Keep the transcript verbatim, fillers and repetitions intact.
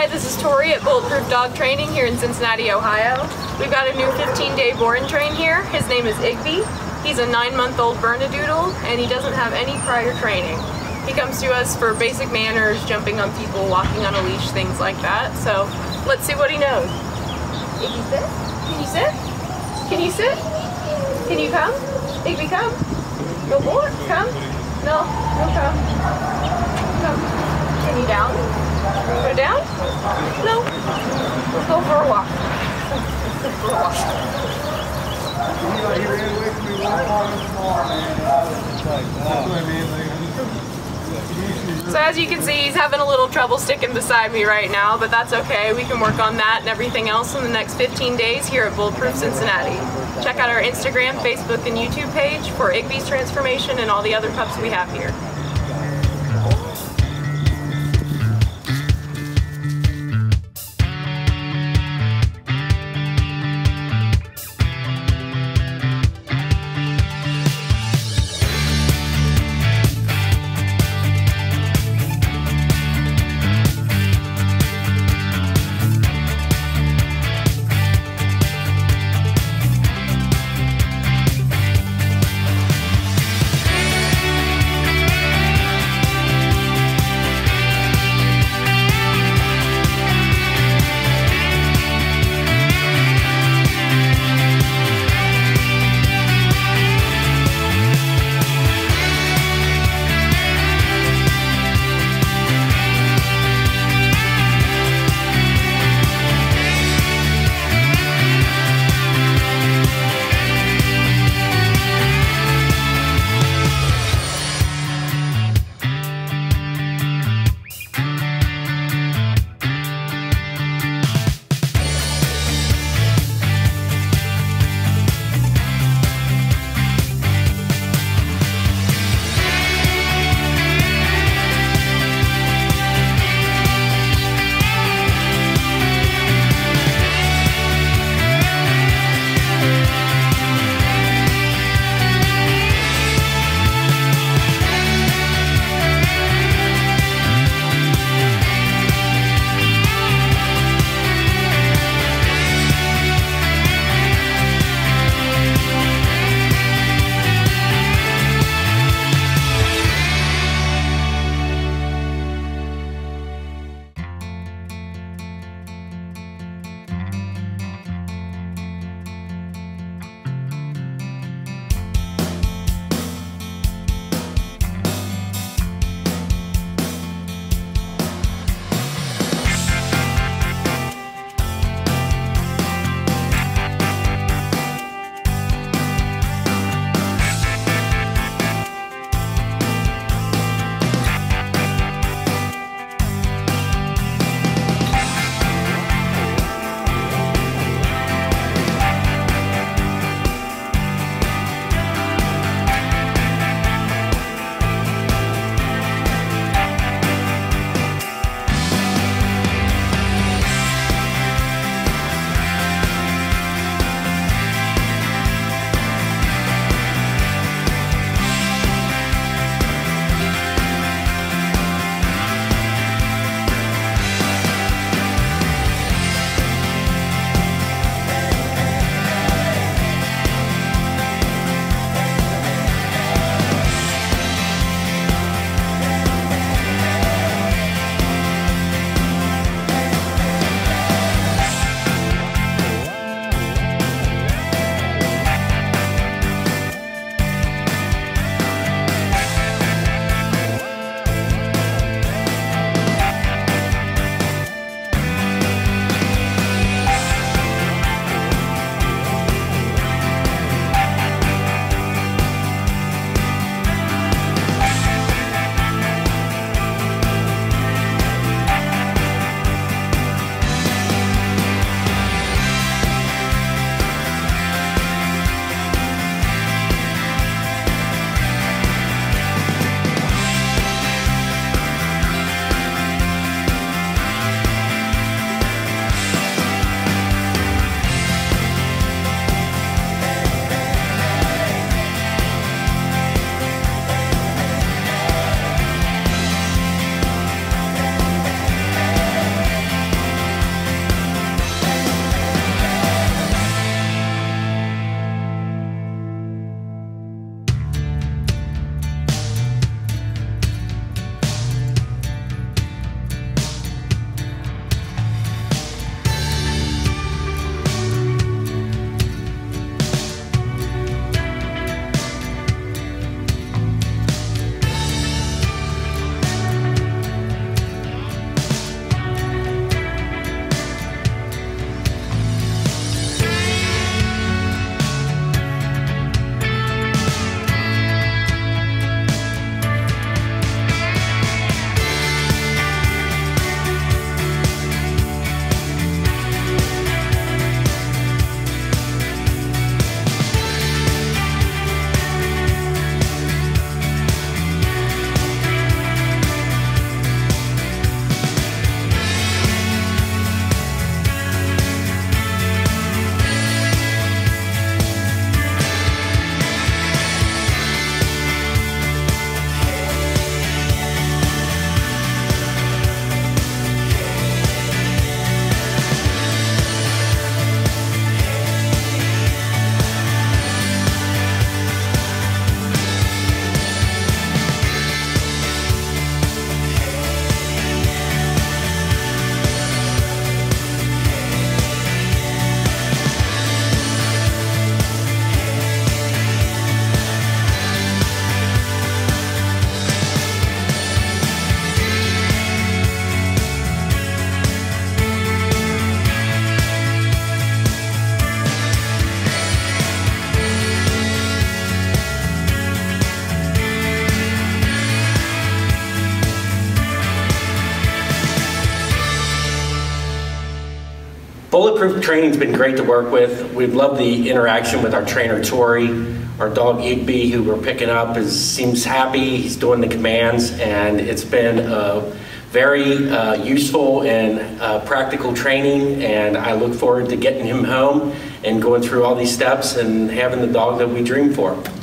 Hi, this is Tori at Bulletproof Dog Training here in Cincinnati, Ohio. We've got a new fifteen day board and train here. His name is Igby. He's a nine month old Bernedoodle and he doesn't have any prior training. He comes to us for basic manners, jumping on people, walking on a leash, things like that. So let's see what he knows. Igby, sit? Can you sit? Can you sit? Can you come? Igby, come. Go boy, come. No, no come. Come. Can you down? Go down? No. Go for a walk. Go for a walk. He ran away from me one morning this morning. So as you can see, he's having a little trouble sticking beside me right now, but that's okay. We can work on that and everything else in the next fifteen days here at Bulletproof Cincinnati. Check out our Instagram, Facebook, and YouTube page for Igby's transformation and all the other pups we have here. Bulletproof Training's been great to work with. We've loved the interaction with our trainer, Tori. Our dog, Igby, who we're picking up, is, seems happy. He's doing the commands, and it's been a very uh, useful and uh, practical training, and I look forward to getting him home and going through all these steps and having the dog that we dream for.